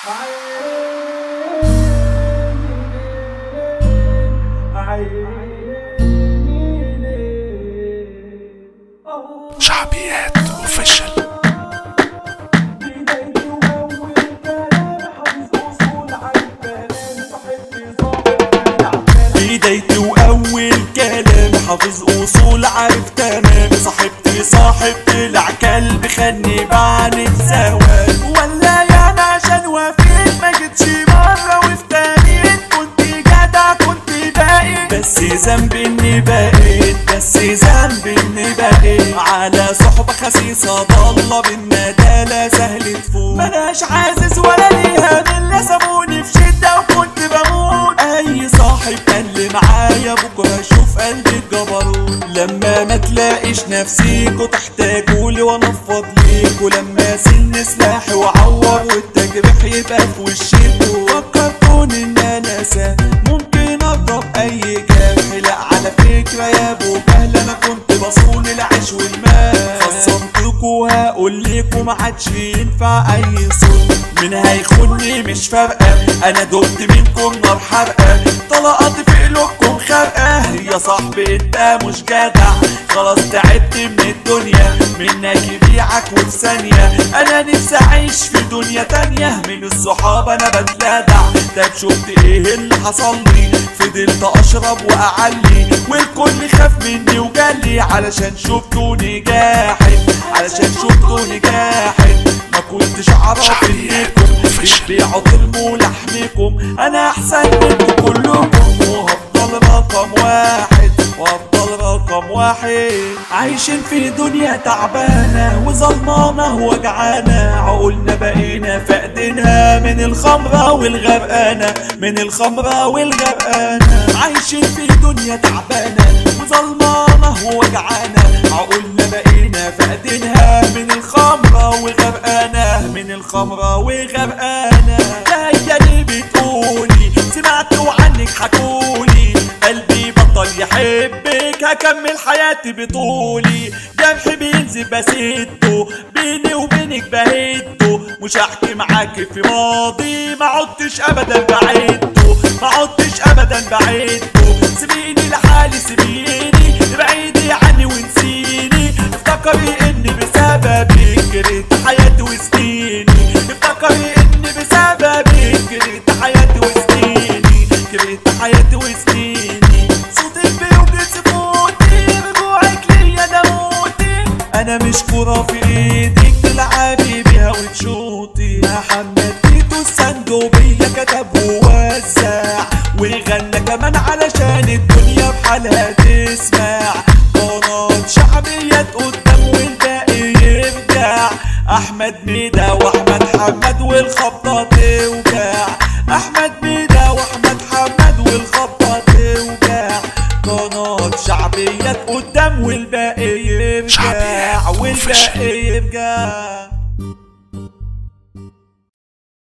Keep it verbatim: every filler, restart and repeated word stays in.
شعبيات اوفيشال. بدايتي واول كلام حافظ اصول عارف تمام. صاحبتي صاحب طلع كلب خلني بعند زوال. ولا يعني عشان وفيت ما جيتش مره وافتنيت. كنت جدع كنت باقي بس ذنبي اني بقيت. بس ذنبي اني بقيت على صحبه خسيسه ضاله بالندى لا سهل تفوت. ملاش عازز ولا ليها من سابوني في شده وكنت بموت. اي صاحب قال لي معايا بكره اشوف قلبي الجبروت. لما ما تلاقيش نفسيكوا تحتاجولي وانفض ليكوا. لما سن سلاحي وعور والتجريح يبقى في وشيكوا. فكرتوني ان انا سهل ممكن اضرب اي جرح. لا على فكره يا ابو جهل انا كنت بصون العيش والمال. خصمتكوا وهقول لكوا ما عادش ينفع اي صوت. من هيخوني مش فارقه انا دقت منكم نار حرقه. طلقات في قلوبكم خرقه. يا صاحبي انت مش جدع خلاص تعبت من الدنيا. منك يبيعك وفي ثانيه. انا نفسي اعيش في دنيا تانيه. من الصحاب انا بتلدع. طب شفت ايه اللي حصل لي؟ فضلت اشرب واعلي والكل خاف مني وجالي. علشان شفتوني جاحد علشان شفتوني جاحد. ما كنتش اعرف انكم بتبيعوا ترموا لحمكم. انا احسن منكم كلكم وهفضل رقم واحد وهفضل رقم واحد. عايشين في دنيا تعبانه وظلمانه وجعانه. عقولنا بقينا فقدنا من الخمره والغرقانه. من الخمره والغرقانه. عايشين في دنيا تعبانه وظلمانه وجعانه. عقولنا بقينا فقدنا من الخمره وغرقانه. من الخمره وغرقانه. هي اللي بتقولي سمعتوا عنك حكولي. قلبي بطل يحبك هكمل حياتي بطولي. جرحي بينزل بسده بيني وبينك بهده. مش هحكي معاك في ماضي ما عدتش ابدا بعيده. ما عدتش ابدا بعيده. سيبيني لحالي سيبيني بعيدي عني ونسيني. افتكري اني بسببك كرهت حياتي وسنيني. افتكري اني بسببك كرهت حياتي وسنيني. كرهت حياتي وسنيني. صوتك بيوجد سفوتي رجوعك ليا ده موتي. انا مش كورة في ايدك تلعبي بيها وتشوطي. محمد تيتو الصندوبية كتب ووزع وغنى كمان علشان الدنيا بحالها تسمع. قناة شعبيات قدام والباقي يرجع. احمد ميدا واحمد حمد والخبطة توجع. احمد ميدا واحمد حمد والخبطة توجع. قناة شعبيات قدام والباقي يرجع. والباقي يرجع.